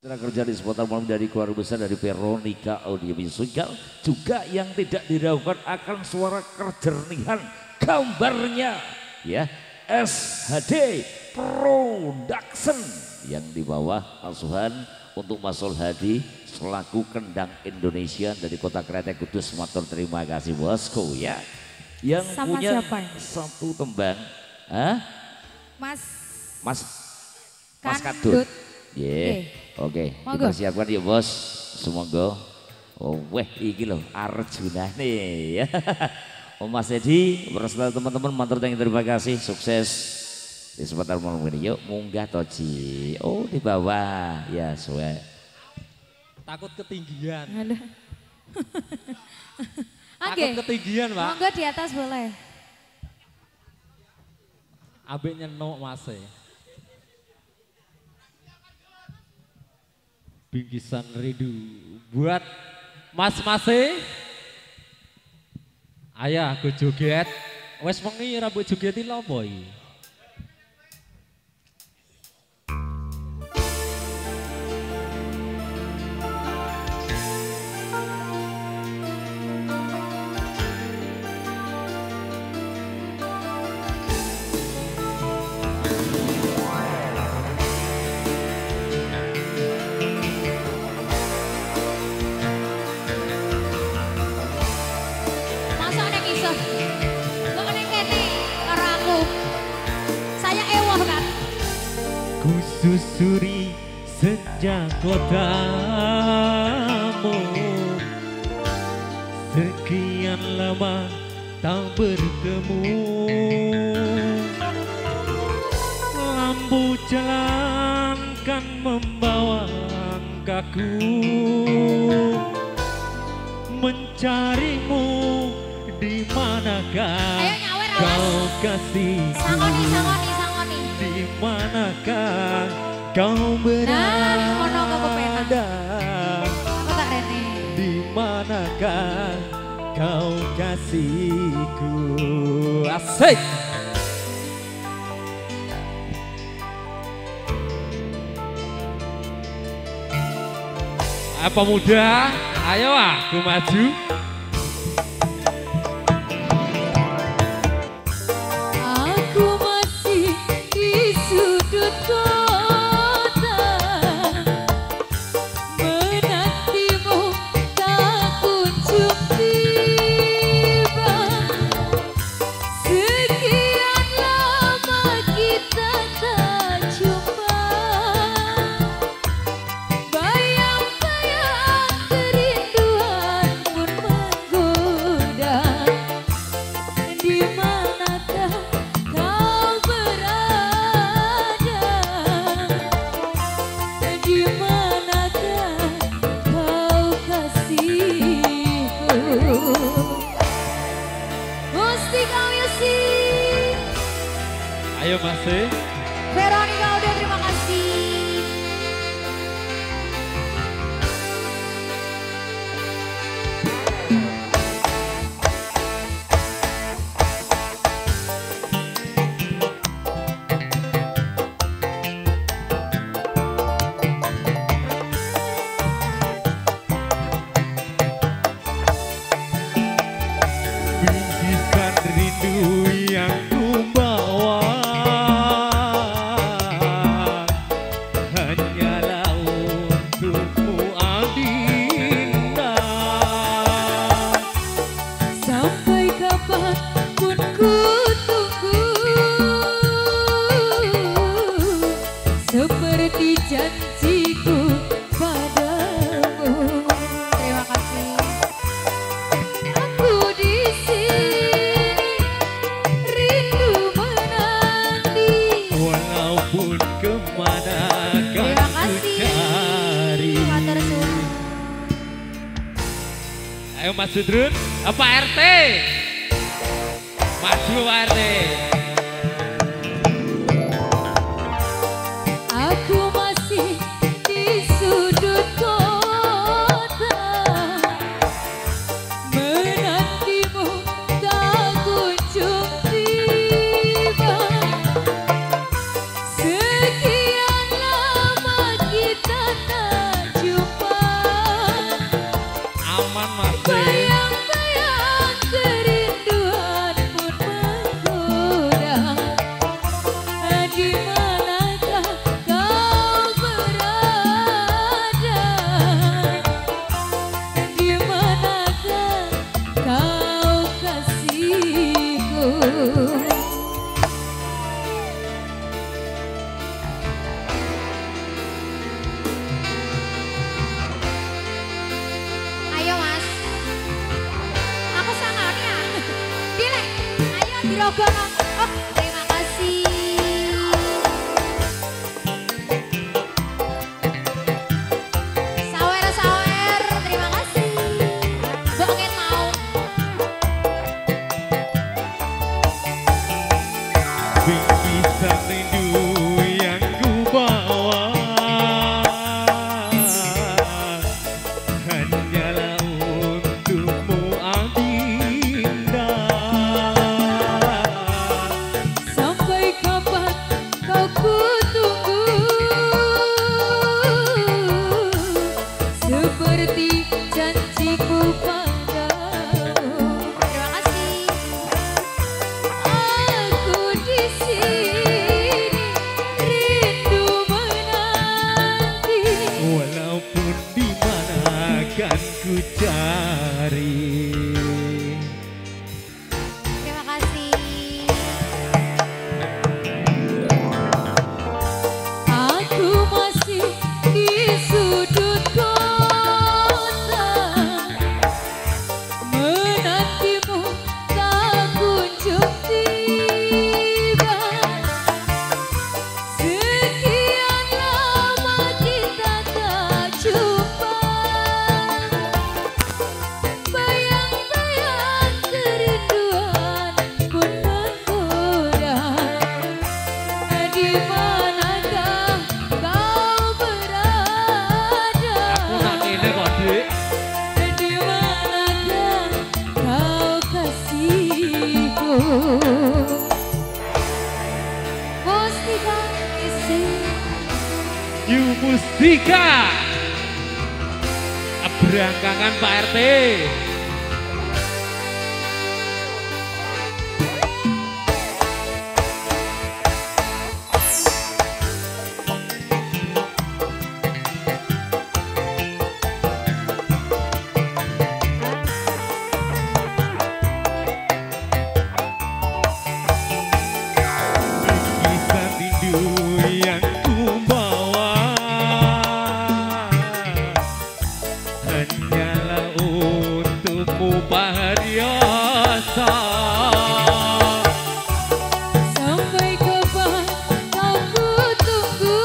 Kerja di seputar malam dari keluarga besar dari Veronica Audiovisual juga yang tidak diragukan akan suara kejernihan gambarnya ya SHD Production yang di bawah asuhan untuk Mas Sol Hadi selaku Kendang Indonesia dari Kota Kretek Kudus. Matur terima kasih bosku ya yang sama punya siapa? Satu tembang Mas Kadut. Oke, dipersiapkan ya bos. Semoga. Oh weh, iki loh Arjuna nih ya. Om Mas Edi bersama teman-teman matur terima kasih, sukses di seputar malam ini. Yuk munggah Toji. Oh di bawah ya suwe. Takut ketinggian. Takut ketinggian Pak. Monggo di atas boleh. Ambek nyenok Mas. Bingkisan rindu buat mas-mase. Ayah aku joget. Wes wengi rambut joget lho boy. Susuri senja kotamu, sekian lama tak bertemu. Lampu jalan kan membawa angkaku mencarimu di manakah kau kasihku. Di manakah kau berada? Di manakah kau kasihku? Asik. Apa muda? Ayo aku maju. Ayo Mas Veronica udah terima kasih. Bingkisan rindu yang kubawa hanyalah untukmu Adinda. Sampai kapanpun ku tunggu seperti janjiku padamu. Terima kasih. Aku di sini rindu menanti. Walaupun kemana Terima kan ku kasih. cari. Matur suwun. Ayo Mas Sudrun, Pak RT. Maju Pak RT. Aku masih di sudut kota menantimu tak kunjung tiba. Sekian lama kita tak Yogono. Oh, terima kasih. Sawer, terima kasih. Mbok Ngen mau. Bingkisan rindu yang ku bawa hanyalah untukmu Adinda. Sampai kapan kau kutunggu seperti janjiku padamu. Terima kasih. Aku di sini rindu menanti. Walaupun di mana akan ku cari. Terima kasih. Aku masih di sudut kota menantimu tak kunjung tiba. Sekian lama kita tak jumpa. Bayang-bayang kerinduan pun menggoda. Di manakah kau berada? Aku nak ini kok, Dik. Di manakah kau kasihku? Mustika isi. Yu Mustika Berangkangan Pak RT. Kisah rindu yang ku bawa hanyalah untukmu Pahariasa. Sampai kapan kau kutunggu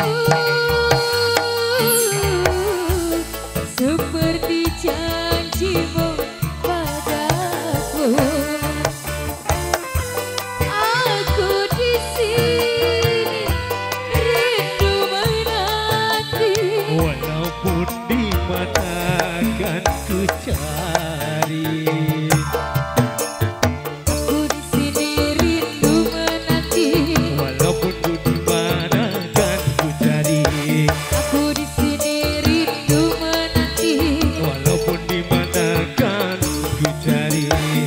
seperti janjimu padaku. Aku di sini rindu menanti. Walaupun di mana akan ku cari. Aku di sini rindu menanti. Walaupun ku di mana akan ku cari. Aku di sini rindu menanti. Walaupun di mana akan ku cari.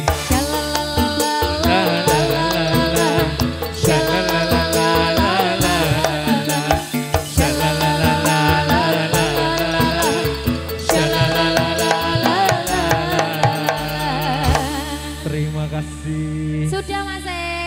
Shalalalalala, shalalalalala, Terima kasih. sudah Mas.